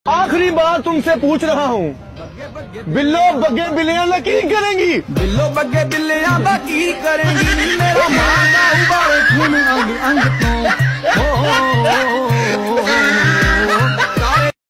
आखिरी बार तुमसे पूछ रहा हूँ, बिल्लो बग्गे बिल्लियां की करेंगी? बिल्लो बग्गे बिल्लियां की करेंगी? मेरा मांगा उबाले खून अंग अंग तो